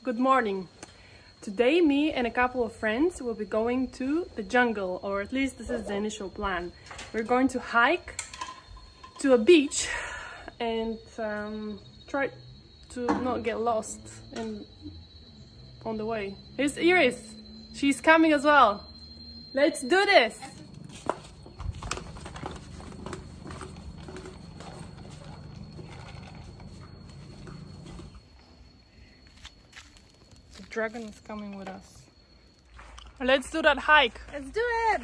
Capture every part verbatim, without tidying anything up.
Good morning. Today me and a couple of friends will be going to the jungle, or at least this is the initial plan. We're going to hike to a beach and um, try to not get lost in, on the way. Here's Iris. She's coming as well. Let's do this! The dragon is coming with us. Let's do that hike. Let's do it!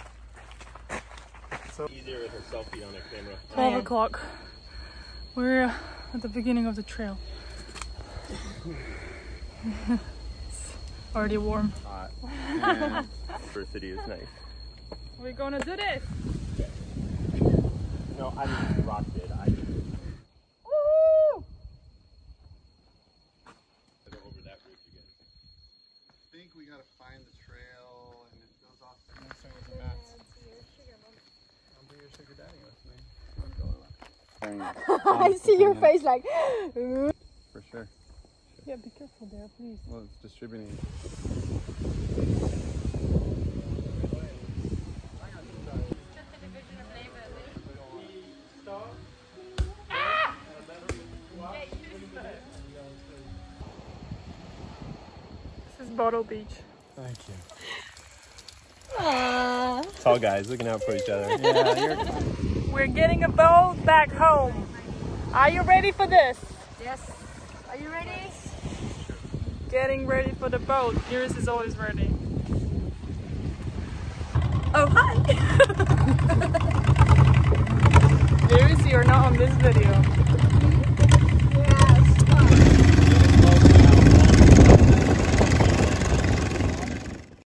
So easier with a selfie on a camera. twelve o'clock. We're at the beginning of the trail. It's already warm. Hot. And diversity is nice. We're gonna do this! No, I mean Rock did. I did. Woo! Go over that route again. I think we gotta find the trail and it goes off. I'll be your sugar daddy with me. I see your face like... For sure. Yeah, be careful there, please. Well, it's distributing. This is Bottle Beach. Thank you. Aww. Tall guys looking out for each other. Yeah, you're... We're getting a boat back home. Are you ready for this? Yes. Are you ready? Getting ready for the boat. Iris is always ready. Oh, hi! Iris, you're not on this video.